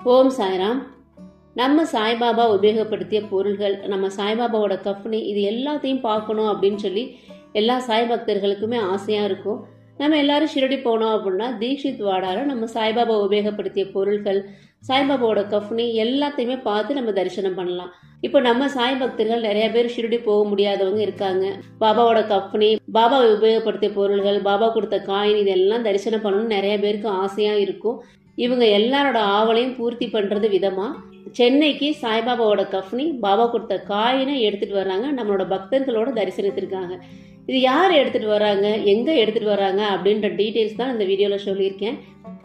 ஓம் சாய்ராம். நம்ம சாய்பாபா உபயோகப்படுத்திய பொருள்கள், நம்ம சாய்பாபாவோட கஃப்னி, இது எல்லாத்தையும் பார்க்கணும் அப்படின்னு சொல்லி எல்லா சாய் பக்தர்களுக்குமே ஆசையா இருக்கும். நம்ம எல்லாரும் ஷிரடி போனோம் அப்படின்னா தீக்ஷித் வாடால நம்ம சாய்பாபா உபயோகப்படுத்திய பொருள்கள், சாய்பாபாவோட கஃப்னி எல்லாத்தையுமே பார்த்து நம்ம தரிசனம் பண்ணலாம். இப்போ நம்ம சாய் பக்தர்கள் நிறைய பேர் ஷிரடி போக முடியாதவங்க இருக்காங்க. பாபாவோட கஃப்னி, பாபா உபயோகப்படுத்திய பொருள்கள், பாபா கொடுத்த காயின், இதெல்லாம் தரிசனம் பண்ணணும்னு நிறைய பேருக்கு ஆசையா இருக்கும். இவங்க எல்லாரோட ஆவலையும் பூர்த்தி பண்றது விதமா சென்னைக்கு சாய்பாபாவோட கஃப்னி, பாபா கொடுத்த காயினை எடுத்துட்டு வர்றாங்க நம்மளோட பக்தர்களோட தரிசனத்திற்காக. இது யார் எடுத்துட்டு வராங்க, எங்க எடுத்துட்டு வராங்க அப்படின்ற டீட்டெயில்ஸ் தான் இந்த வீடியோல சொல்லியிருக்கேன்.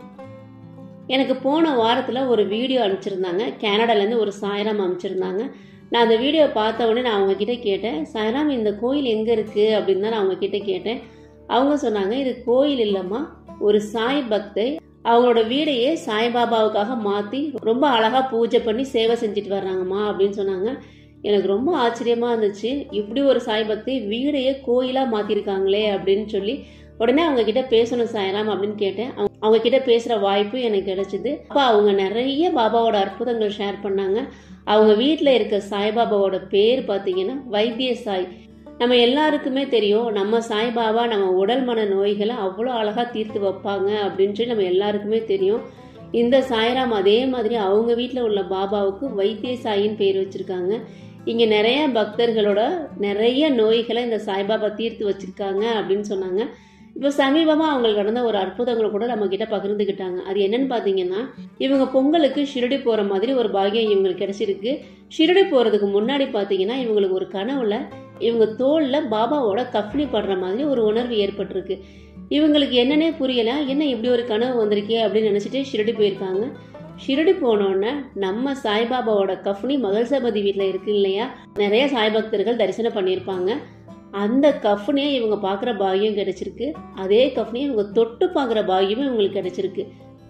எனக்கு போன வாரத்துல ஒரு வீடியோ அனுப்பிச்சிருந்தாங்க. கனடால இருந்து ஒரு சாய்ராம் அனுப்பிச்சிருந்தாங்க. நான் அந்த வீடியோ பார்த்த உடனே நான் அவங்க கிட்ட கேட்டேன், சாய்ராம் இந்த கோயில் எங்க இருக்கு அப்படின்னு தான் நான் அவங்க கிட்ட கேட்டேன். அவங்க சொன்னாங்க, இது கோயில் இல்லம்மா, ஒரு சாய் பக்தை அவங்களோட வீடையே சாய்பாபாவுக்காக மாத்தி ரொம்ப அழகா பூஜை பண்ணி சேவை செஞ்சுட்டு வர்றாங்கம்மா அப்படின்னு சொன்னாங்க. எனக்கு ரொம்ப ஆச்சரியமா இருந்துச்சு. இப்படி ஒரு சாய் பக்தி வீடையே கோயிலா மாத்திருக்காங்களே அப்படின்னு சொல்லி உடனே அவங்க கிட்ட பேசணும் சாய்ராம் அப்படின்னு கேட்டேன். அவங்க கிட்ட பேசுற வாய்ப்பு எனக்கு கிடைச்சது. அப்ப அவங்க நிறைய பாபாவோட அற்புதங்கள் ஷேர் பண்ணாங்க. அவங்க வீட்டுல இருக்க சாய்பாபாவோட பேர் பாத்தீங்கன்னா வைத்திய சாய். நம்ம எல்லாருக்குமே தெரியும், நம்ம சாய்பாபா நம்ம உடல் மன நோய்களை அவ்வளோ அழகா தீர்த்து வைப்பாங்க அப்படின்னு சொல்லி நம்ம எல்லாருக்குமே தெரியும். இந்த சாய்ராம் அதே மாதிரி அவங்க வீட்டில் உள்ள பாபாவுக்கு வைத்திய சாயின்னு பேர் வச்சிருக்காங்க. இங்க நிறைய பக்தர்களோட நிறைய நோய்களை இந்த சாய்பாபா தீர்த்து வச்சிருக்காங்க அப்படின்னு சொன்னாங்க. இப்போ சமீபமா அவங்களுக்கு நடந்த ஒரு அற்புதங்களை கூட நம்ம கிட்ட பகிர்ந்துக்கிட்டாங்க. அது என்னன்னு பாத்தீங்கன்னா, இவங்க பொங்கலுக்கு ஷிரடி போற மாதிரி ஒரு பாக்கியம் இவங்களுக்கு கிடைச்சிருக்கு. ஷிரடி போறதுக்கு முன்னாடி பாத்தீங்கன்னா இவங்களுக்கு ஒரு கனவுல இவங்க தோல்ல பாபாவோட கஃப்னி படுற மாதிரி ஒரு உணர்வு ஏற்பட்டிருக்கு. இவங்களுக்கு என்னன்னே புரியல, என்ன இப்படி ஒரு கனவு வந்திருக்கே அப்படின்னு நினைச்சிட்டு ஷிரடி போயிருக்காங்க. ஷிரடி போனோடனே நம்ம சாய்பாபாவோட கஃப்னி மகள்சபதி வீட்டுல இருக்கு இல்லையா, நிறைய சாய் பக்தர்கள் தரிசனம் பண்ணியிருப்பாங்க. அந்த கஃப்னியை இவங்க பாக்குற பாகியம் கிடைச்சிருக்கு. அதே கஃப்னியை இவங்க தொட்டு பாக்குற பாகியமும் இவங்களுக்கு கிடைச்சிருக்கு.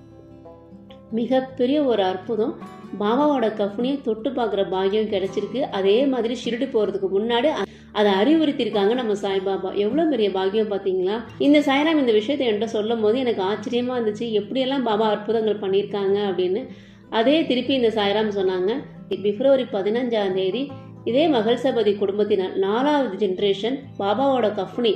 மிகப்பெரிய ஒரு அற்புதம். பாபாவோட கஃப்னியை தொட்டு பாக்குற பாகியம் கிடைச்சிருக்கு. அதே மாதிரி ஷிரடி போறதுக்கு முன்னாடி அதை அறிவுறுத்திருக்காங்க நம்ம சாய்பாபா. எவ்வளவு பெரிய பாகியம் பாத்தீங்களா. இந்த சாய்ராம் இந்த விஷயத்தை என்கிட்ட சொல்லும் போது எனக்கு ஆச்சரியமா இருந்துச்சு, எப்படியெல்லாம் பாபா அற்புதங்கள் பண்ணியிருக்காங்க அப்படின்னு. அதே திருப்பி இந்த சாய்ராம் சொன்னாங்க, பிப்ரவரி 15 இதே மகள்சபதி குடும்பத்தினர் 4வது ஜெனரேஷன் பாபாவோட கஃப்னி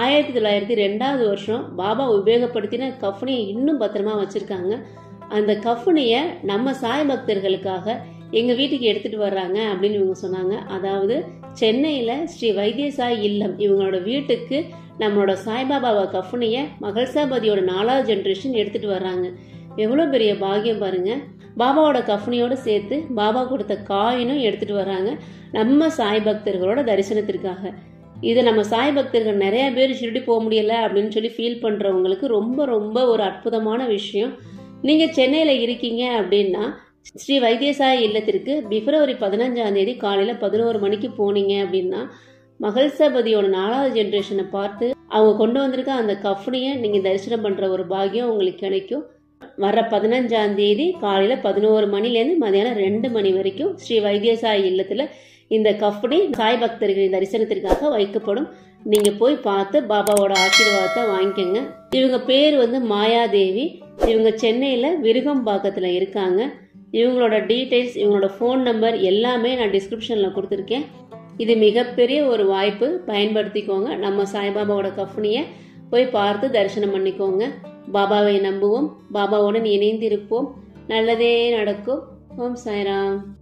1902 வருஷம் பாபா உபயோகப்படுத்தின கஃப்னியை இன்னும் பத்திரமா வச்சிருக்காங்க. அந்த கஃப்னிய நம்ம சாய் பக்தர்களுக்காக எங்க வீட்டுக்கு எடுத்துட்டு வர்றாங்க அப்படின்னு இவங்க சொன்னாங்க. அதாவது சென்னையில ஸ்ரீ வைத்திய சாய் இல்லம் இவங்களோட வீட்டுக்கு நம்மளோட சாய்பாபாவை கஃப்னிய மகள்சாபதியோட 4வது ஜெனரேஷன் எடுத்துட்டு வர்றாங்க. எவ்வளவு பெரிய பாகியம் பாருங்க. பாபாவோட கஃப்னியோட சேர்த்து பாபா கொடுத்த காயினும் எடுத்துட்டு வர்றாங்க நம்ம சாய் பக்தர்களோட தரிசனத்திற்காக. இது நம்ம சாய் பக்தர்கள் நிறைய பேர் ஷிரடி போக முடியல அப்படின்னு சொல்லி ஃபீல் பண்றவங்களுக்கு ரொம்ப ரொம்ப ஒரு அற்புதமான விஷயம். நீங்க சென்னையில இருக்கீங்க அப்படின்னா ஸ்ரீ வைத்தியசாய் இல்லத்திற்கு பிப்ரவரி 15 காலையில 11 மணிக்கு போனீங்க அப்படின்னா மகள்சபதியோட 4வது ஜெனரேஷனை பார்த்து அவங்க கொண்டு வந்திருக்க அந்த கஃப்னியை நீங்க தரிசனம் பண்ற ஒரு பாக்கியம் உங்களுக்கு கிடைக்கும். வர்ற 15 காலையில 11 மணிலேருந்து மதியானம் 2 மணி வரைக்கும் ஸ்ரீ வைத்தியசாய் இல்லத்துல இந்த கஃப்னி சாய் பக்தர்களின் தரிசனத்திற்காக வைக்கப்படும். நீங்க போய் பார்த்து பாபாவோட ஆசீர்வாதத்தை வாங்கிக்கோங்க. இவங்க பேர் மாயாதேவி. இவங்க சென்னையில விருகம்பாக்கத்துல இருக்காங்க. இவங்களோட டீடைல்ஸ், இவங்களோட ஃபோன் நம்பர் எல்லாமே நான் டிஸ்கிரிப்ஷன்ல கொடுத்துருக்கேன். இது மிகப்பெரிய ஒரு வாய்ப்பு, பயன்படுத்திக்கோங்க. நம்ம சாய்பாபாவோட கஃப்னியை போய் பார்த்து தரிசனம் பண்ணிக்கோங்க. பாபாவை நம்புவோம், பாபாவுடன் இணைந்து இருப்போம், நல்லதே நடக்கும். ஓம் சாய்ராம்.